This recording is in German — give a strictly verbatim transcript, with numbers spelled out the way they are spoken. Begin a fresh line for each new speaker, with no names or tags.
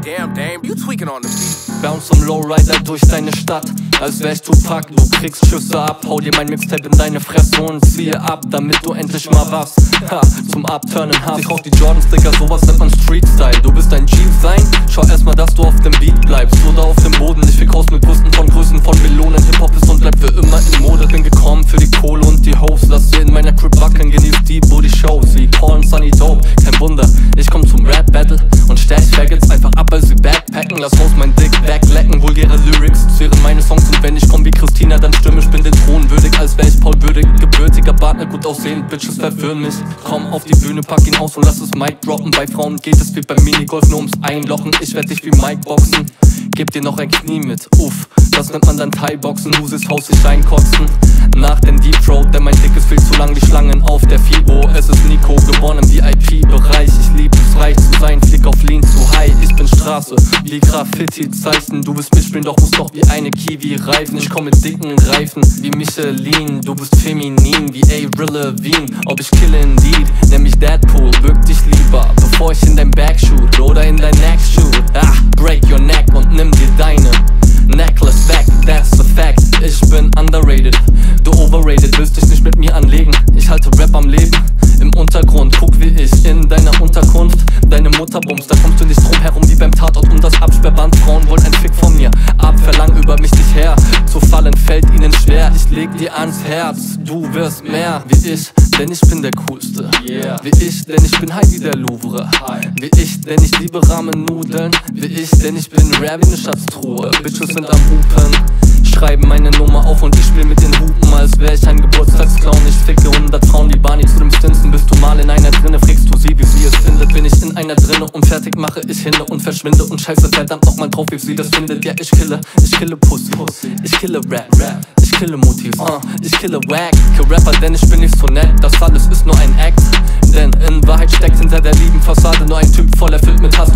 Damn, Dame, you tweaking on the beat.
Bounce zum Lowrider durch deine Stadt, als wär ich Tupac. Du kriegst Schüsse ab, hau dir mein Mixtape in deine Fresse und ziehe ab, damit du endlich mal was ha, zum Abturnen hast. Ich rauch die Jordans, Digga, sowas nennt man Street-Style. Du bist ein G sein, schau erstmal, dass du auf dem Beat bleibst oder auf dem Boden. Ich fick aus mit Brüsten von Größen von Melonen. Hip-Hop ist und bleibt für immer in Mode. Bin gekommen für die Kohle und die Hoes. Lass dir in meiner Crib wackeln, genieß die Booty-Shows. Sie callen Sunny Dope, kein Wunder, ich komm zum Rap-Battle und stech Faggots einfach ab, weil sie backpacken. Lass raus mein Dick weglecken, vulgäre Lyrics zehren meine Songs. Und wenn ich komm wie Christina, dann stimme ich, bin den Thron würdig, als wär ich Paul würdig. Gebürtiger Partner, gut aussehend, Bitches verführen mich. Komm auf die Bühne, pack ihn aus und lass es Mic droppen. Bei Frauen geht es wie beim Minigolf, nur ums Einlochen. Ich werd dich wie Mike boxen, geb dir noch ein Knie mit, uff, das nennt man dann Thai-Boxen. Du siehst Haus sich reinkotzen, nach dem Deep Throat, denn mein Dick ist viel zu lang wie Schlangen auf der FIBO. Es ist Nico, geboren im V I P-Bereich. Ich lieb es, reich zu sein, flieg auf Lean zu high. Ich bin Straße, wie Graffiti-Zeichen. Du bist Mischbild, doch muss doch wie eine Kiwi-Reifen. Ich komm mit dicken Reifen wie Michelin. Du bist feminin wie Avril Lavigne. Ob ich kille indeed, nenn mich Deadpool. Bück dich lieber, bevor ich in dein Back shoot oder in dein Neck shoot. Ah, break your neck und nimm dir deine Necklace weg, that's a fact. Ich bin underrated, du overrated, willst dich nicht mit mir anlegen. Ich halte Rap am Leben, im Untergrund. Guck wie ich in deiner Unterkunft deine Mutter bumst. Da kommst du nicht drum herum wie beim Tatort um das Absperrband. Frauen wollen ein Fick von mir ab, verlang über mich dich her. Zu fallen fällt ihnen schwer, ich leg dir ans Herz. Du wirst mehr wie ich, denn ich bin der Coolste. Yeah. Wie ich, denn ich bin high wie der Louvre. Wie ich, denn ich liebe Ramen-Nudeln. Wie ich, denn ich bin rare wie ne Schatztruhe. Bitches sind am Hupen, schreiben meine Nummer auf und ich spiel mit den Hupen, als wär ich ein Geburtstagsclown. Ich ficke hundert Frauen, die Barney zu dem Stinson. Bist du mal in einer drinne, fragst du sie, wie sie es findet. Bin ich in einer drinne und fertig mache ich hinne und verschwinde und scheiße verdammt nochmal drauf, wie sie das findet. Ja, ich kille, ich kille Pussy, ich kille Rap, ich kille Motivs, uh, ich kille Wack, Rapper, denn ich bin nicht so nett. Das alles ist nur ein Act, denn in Wahrheit steckt hinter der lieben Fassade nur ein Typ voll erfüllt mit Hass.